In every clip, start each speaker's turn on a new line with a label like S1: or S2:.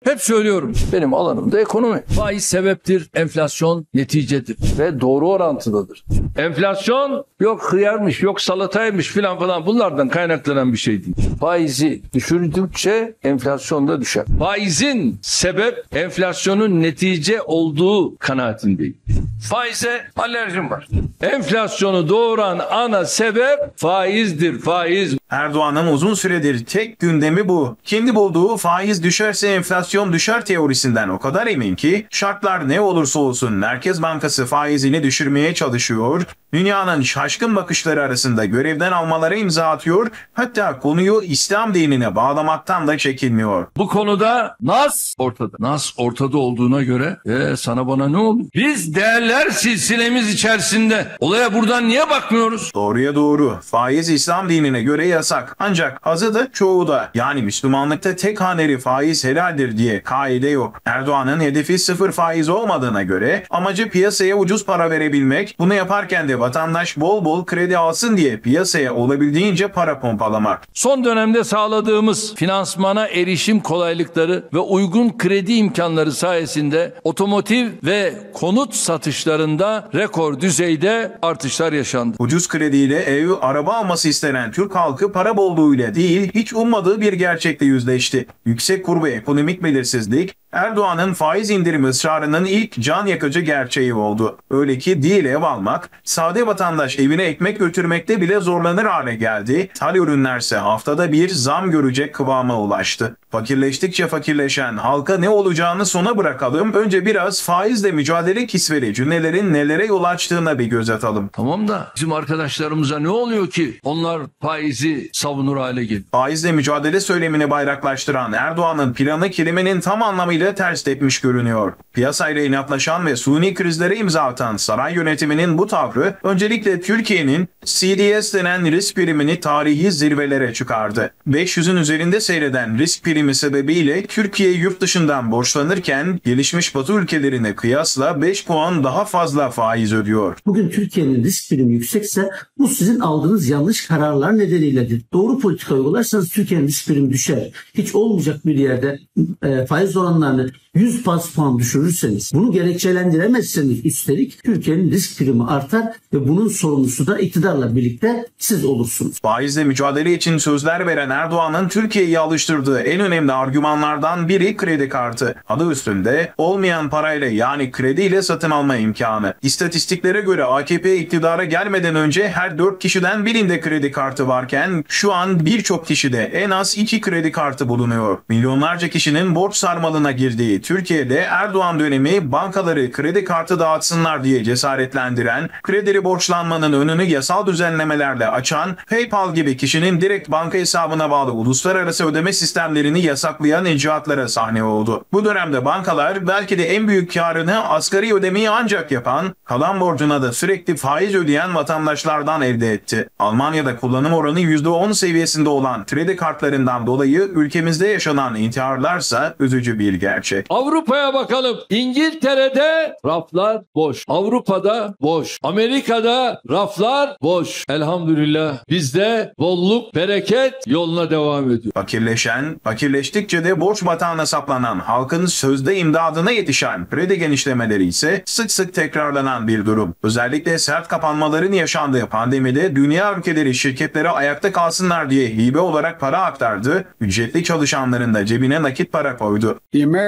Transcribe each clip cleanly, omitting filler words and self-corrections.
S1: Hep söylüyorum. Benim alanım da ekonomi. Faiz sebeptir, enflasyon neticedir ve doğru orantıdadır. Enflasyon yok hıyarmış, yok salataymış filan falan, bunlardan kaynaklanan bir şey değil. Faizi düşürdükçe enflasyon da düşer. Faizin sebep enflasyonun netice olduğu kanaatindeyim. Faize alerjim var. Enflasyonu doğuran ana sebep faizdir, faiz.
S2: Erdoğan'ın uzun süredir tek gündemi bu. Kendi bulduğu faiz düşerse enflasyon düşer teorisinden o kadar emin ki şartlar ne olursa olsun Merkez Bankası faizini düşürmeye çalışıyor. Dünyanın şaşkın bakışları arasında görevden almalara imza atıyor. Hatta konuyu İslam dinine bağlamaktan da çekinmiyor.
S1: Bu konuda nas ortada. Nas ortada olduğuna göre sana bana ne olur? Biz değerler silsilemiz içerisinde olaya buradan niye bakmıyoruz?
S2: Doğruya doğru. Faiz İslam dinine göre yasak. Ancak azı da çoğu da, yani Müslümanlıkta tek haneli faiz helaldir diye kaide yok. Erdoğan'ın hedefi sıfır faiz olmadığına göre amacı piyasaya ucuz para verebilmek, bunu yaparken de vatandaş bol bol kredi alsın diye piyasaya olabildiğince para pompalamak.
S1: Son dönemde sağladığımız finansmana erişim kolaylıkları ve uygun kredi imkanları sayesinde otomotiv ve konut satışlarında rekor düzeyde artışlar yaşandı.
S2: Ucuz krediyle ev, araba alması istenen Türk halkı para bolluğuyla değil, hiç ummadığı bir gerçekle yüzleşti. Yüksek kur ve ekonomik belirsizlik, Erdoğan'ın faiz indirimi ısrarının ilk can yakıcı gerçeği oldu. Öyle ki değil ev almak, sade vatandaş evine ekmek götürmekte bile zorlanır hale geldi. Thal ürünlerse haftada bir zam görecek kıvama ulaştı. Fakirleştikçe fakirleşen halka ne olacağını sona bırakalım. Önce biraz faizle mücadele kisveli cümlelerin nelere yol açtığına bir göz atalım.
S1: Tamam da bizim arkadaşlarımıza ne oluyor ki onlar faizi savunur hale geliyor?
S2: Faizle mücadele söylemini bayraklaştıran Erdoğan'ın planı kelimenin tam anlamıyla ters tepmiş görünüyor. Piyasayla inatlaşan ve suni krizlere imza atan saray yönetiminin bu tavrı öncelikle Türkiye'nin CDS denen risk primini tarihi zirvelere çıkardı. 500'ün üzerinde seyreden risk primi sebebiyle Türkiye yurt dışından borçlanırken gelişmiş Batı ülkelerine kıyasla 5 puan daha fazla faiz ödüyor.
S3: Bugün Türkiye'nin risk primi yüksekse bu sizin aldığınız yanlış kararlar nedeniyledir. Doğru politika uygularsanız Türkiye'nin risk primi düşer. Hiç olmayacak bir yerde faiz oranlarını 100 baz puan düşürürseniz, bunu gerekçelendiremezseniz üstelik Türkiye'nin risk primi artar ve bunun sorumlusu da iktidarla birlikte siz olursunuz.
S2: Faizle mücadele için sözler veren Erdoğan'ın Türkiye'yi alıştırdığı en önemli argümanlardan biri kredi kartı. Adı üstünde olmayan parayla, yani krediyle satın alma imkanı. İstatistiklere göre AKP iktidara gelmeden önce her 4 kişiden birinde kredi kartı varken şu an birçok kişide en az 2 kredi kartı bulunuyor. Milyonlarca kişinin borç sarmalına girdiği Türkiye'de Erdoğan dönemi bankaları kredi kartı dağıtsınlar diye cesaretlendiren, kredili borçlanmanın önünü yasal düzenlemelerle açan, PayPal gibi kişinin direkt banka hesabına bağlı uluslararası ödeme sistemlerini yasaklayan icraatlara sahne oldu. Bu dönemde bankalar belki de en büyük karını asgari ödemeyi ancak yapan, kalan borcuna da sürekli faiz ödeyen vatandaşlardan elde etti. Almanya'da kullanım oranı %10 seviyesinde olan kredi kartlarından dolayı ülkemizde yaşanan intiharlarsa üzücü bir gerçek.
S1: Avrupa'ya bakalım. İngiltere'de raflar boş. Avrupa'da boş. Amerika'da raflar boş. Elhamdülillah bizde bolluk, bereket yoluna devam ediyor.
S2: Fakirleştikçe de borç batağına saplanan, halkın sözde imdadına yetişen kredi genişlemeleri ise sık sık tekrarlanan bir durum. Özellikle sert kapanmaların yaşandığı pandemide dünya ülkeleri şirketlere ayakta kalsınlar diye hibe olarak para aktardı, ücretli çalışanların da cebine nakit para koydu.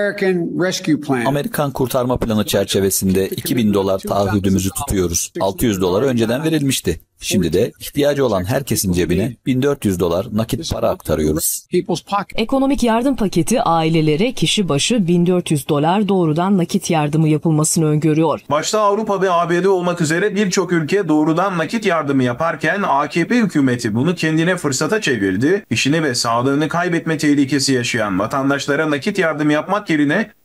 S4: Amerikan kurtarma planı çerçevesinde $2000 taahhüdümüzü tutuyoruz. $600 önceden verilmişti. Şimdi de ihtiyacı olan herkesin cebine $1400 nakit para aktarıyoruz.
S5: Ekonomik yardım paketi ailelere kişi başı $1400 doğrudan nakit yardımı yapılmasını öngörüyor.
S2: Başta Avrupa ve ABD olmak üzere birçok ülke doğrudan nakit yardımı yaparken AKP hükümeti bunu kendine fırsata çevirdi. İşini ve sağlığını kaybetme tehlikesi yaşayan vatandaşlara nakit yardım yapmak yerine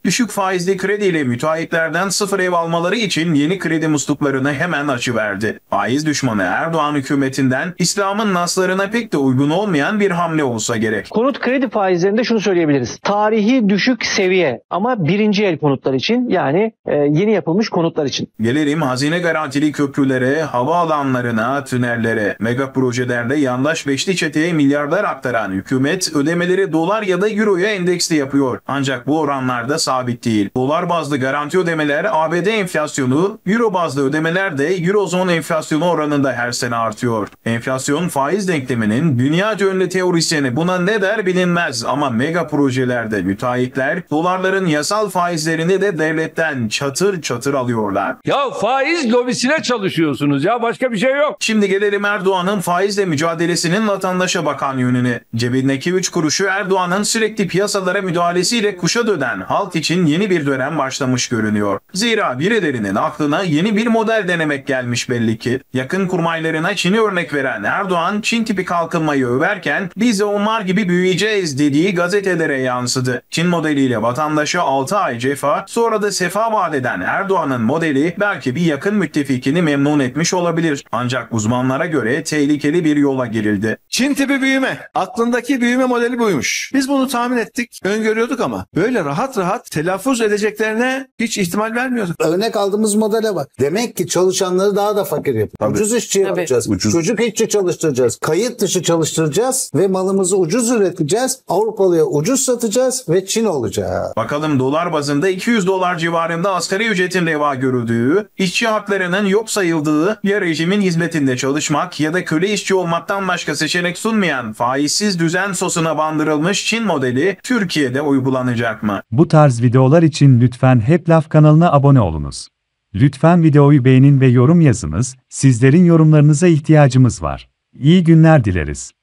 S2: Düşük faizli krediyle müteahhitlerden sıfır ev almaları için yeni kredi musluklarını hemen açıverdi. Faiz düşmanı Erdoğan hükümetinden İslam'ın naslarına pek de uygun olmayan bir hamle olsa gerek.
S6: Konut kredi faizlerinde şunu söyleyebiliriz. Tarihi düşük seviye ama birinci el konutlar için, yani yeni yapılmış konutlar için.
S2: Gelelim hazine garantili köprülere, havaalanlarına, tünellere. Mega projelerde yandaş beşli çeteye milyarlar aktaran hükümet ödemeleri dolar ya da euroya endeksli yapıyor. Ancak bu oranlarda sabit değil. Dolar bazlı garanti ödemeler ABD enflasyonu, euro bazlı ödemeler de Eurozone enflasyonu oranında her sene artıyor. Enflasyon faiz denkleminin dünyaca ünlü teorisyeni buna ne der bilinmez ama mega projelerde müteahhitler dolarların yasal faizlerini de devletten çatır çatır alıyorlar.
S1: Ya faiz lobisine çalışıyorsunuz ya, başka bir şey yok.
S2: Şimdi gelelim Erdoğan'ın faizle mücadelesinin vatandaşa bakan yönüne. Cebindeki 3 kuruşu Erdoğan'ın sürekli piyasalara müdahalesiyle kuşa dönen halk için yeni bir dönem başlamış görünüyor. Zira birilerinin aklına yeni bir model denemek gelmiş belli ki. Yakın kurmaylarına Çin'i örnek veren Erdoğan, Çin tipi kalkınmayı överken biz de onlar gibi büyüyeceğiz dediği gazetelere yansıdı. Çin modeliyle vatandaşa 6 ay cefa, sonra da sefa vaat eden Erdoğan'ın modeli belki bir yakın müttefikini memnun etmiş olabilir. Ancak uzmanlara göre tehlikeli bir yola girildi.
S7: Çin tipi büyüme. Aklındaki büyüme modeli buymuş. Biz bunu tahmin ettik, öngörüyorduk ama böyle rahat rahat telaffuz edeceklerine hiç ihtimal vermiyorduk.
S8: Örnek aldığımız modele bak. Demek ki çalışanları daha da fakir yapıyor. Ucuz işçi yapacağız. Çocuk işçi çalıştıracağız. Kayıt dışı çalıştıracağız ve malımızı ucuz üreteceğiz. Avrupalıya ucuz satacağız ve Çin olacak.
S2: Bakalım dolar bazında 200 dolar civarında asgari ücretin reva görüldüğü, işçi haklarının yok sayıldığı, ya rejimin hizmetinde çalışmak ya da köle işçi olmaktan başka seçenek sunmayan faizsiz düzen sosuna bandırılmış Çin modeli Türkiye'de uygulanacak mı?
S9: Bu tarz videolar için lütfen Hep Laf kanalına abone olunuz. Lütfen videoyu beğenin ve yorum yazınız, sizlerin yorumlarınıza ihtiyacımız var. İyi günler dileriz.